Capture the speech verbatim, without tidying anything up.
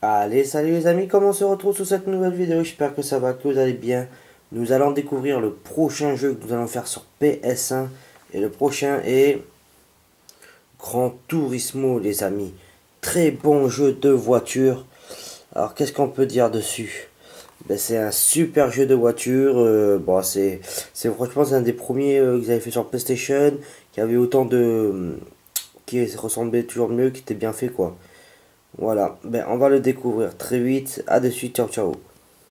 Allez, salut les amis, comment on se retrouve sur cette nouvelle vidéo? J'espère que ça va, que vous allez bien. Nous allons découvrir le prochain jeu que nous allons faire sur P S un. Et le prochain est Gran Turismo, les amis. Très bon jeu de voiture. Alors, qu'est-ce qu'on peut dire dessus? Ben, c'est un super jeu de voiture. Euh, bon, c'est, c'est franchement c'est un des premiers euh, qu'ils avaient fait sur PlayStation, qui avait autant de, qui ressemblait toujours mieux, qui était bien fait quoi. Voilà, ben on va le découvrir très vite. À de suite, ciao ciao.